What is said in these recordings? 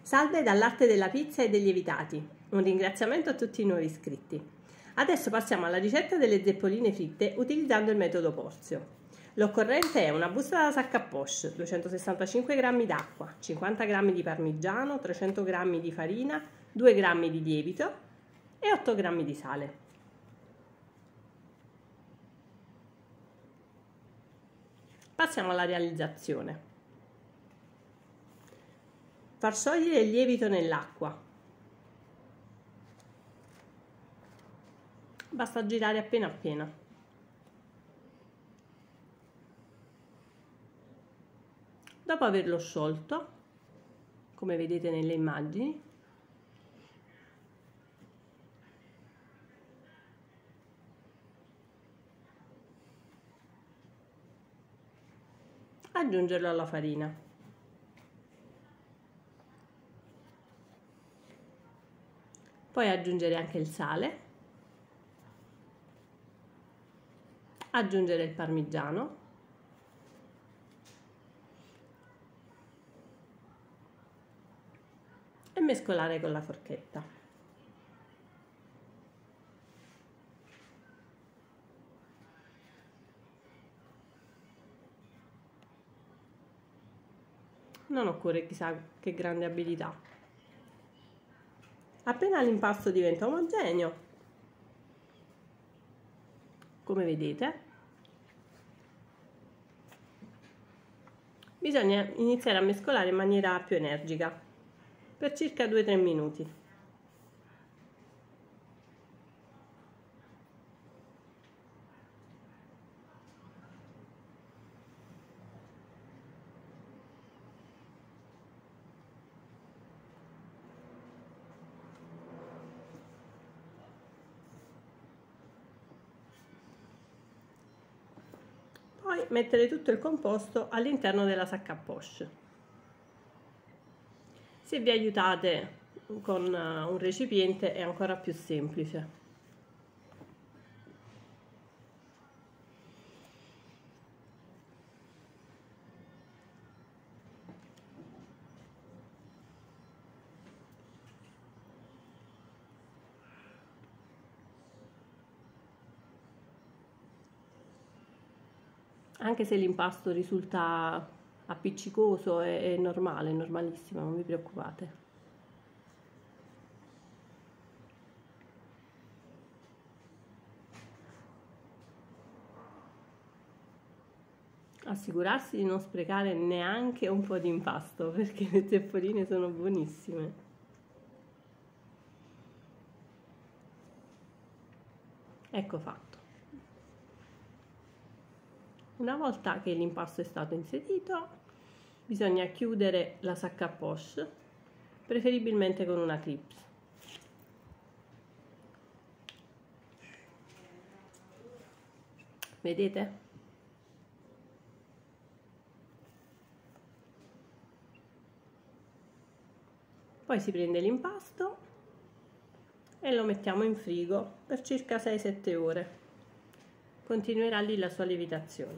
Salve dall'arte della pizza e dei lievitati. Un ringraziamento a tutti i nuovi iscritti. Adesso passiamo alla ricetta delle zeppoline fritte utilizzando il metodo Porzio. L'occorrente è una busta da sacca a poche, 265 g d'acqua, 50 g di parmigiano, 300 g di farina, 2 g di lievito e 8 g di sale. Passiamo alla realizzazione. Far sciogliere il lievito nell'acqua. Basta girare appena appena. Dopo averlo sciolto, come vedete nelle immagini, aggiungerlo alla farina. Poi aggiungere anche il sale, aggiungere il parmigiano, e mescolare con la forchetta. Non occorre chissà che grande abilità. Appena l'impasto diventa omogeneo, come vedete, bisogna iniziare a mescolare in maniera più energica per circa 2-3 minuti. Poi mettere tutto il composto all'interno della sacca a poche. Se vi aiutate con un recipiente è ancora più semplice. Anche se l'impasto risulta appiccicoso è normale, è normalissimo, non vi preoccupate. Assicurarsi di non sprecare neanche un po' di impasto, perché le zeppoline sono buonissime. Ecco fatto. Una volta che l'impasto è stato inserito, bisogna chiudere la sacca a poche, preferibilmente con una clips. Vedete? Poi si prende l'impasto e lo mettiamo in frigo per circa 6-7 ore. Continuerà lì la sua lievitazione.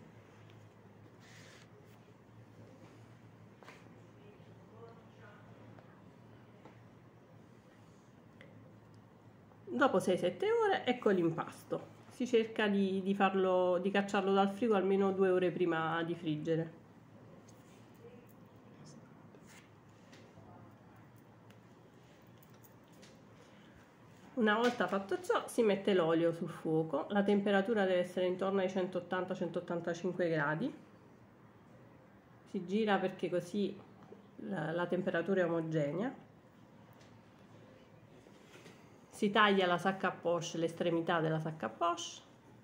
Dopo 6-7 ore ecco l'impasto. Si cerca di cacciarlo dal frigo almeno 2 ore prima di friggere. Una volta fatto ciò si mette l'olio sul fuoco, la temperatura deve essere intorno ai 180-185 gradi, si gira perché così la temperatura è omogenea, si taglia la sacca a poche, l'estremità della sacca a poche,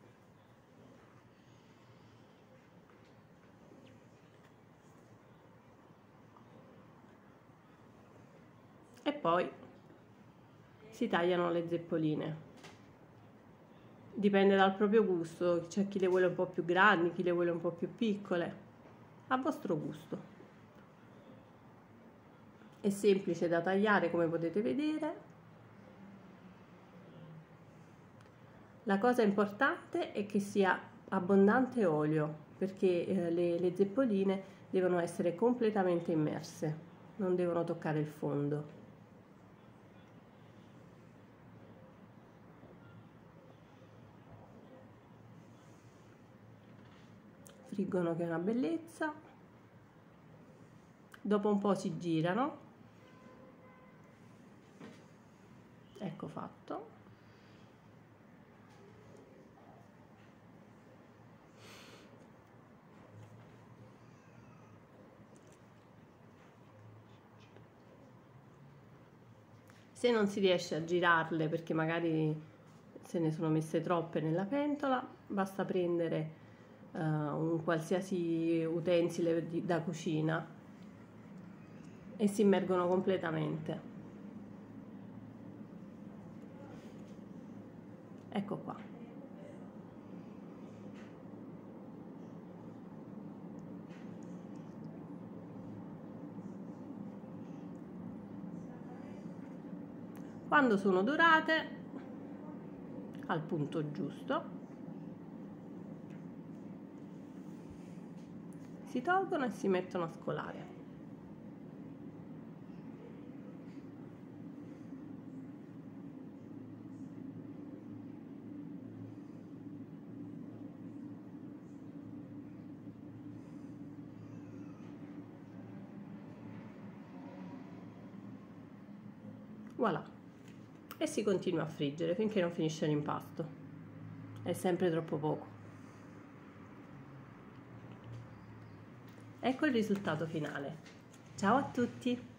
e poi si tagliano le zeppoline. Dipende dal proprio gusto, c'è chi le vuole un po' più grandi, chi le vuole un po' più piccole, a vostro gusto. È semplice da tagliare, come potete vedere. La cosa importante è che sia abbondante olio, perché le zeppoline devono essere completamente immerse. non devono toccare il fondo. Friggono che è una bellezza, dopo un po' si girano, ecco fatto. Se non si riesce a girarle perché magari se ne sono messe troppe nella pentola, basta prendere un qualsiasi utensile da cucina e si immergono completamente. Ecco qua. Quando sono dorate al punto giusto, si tolgono e si mettono a scolare. Voilà, e si continua a friggere finché non finisce l'impasto. È sempre troppo poco. Ecco il risultato finale. Ciao a tutti!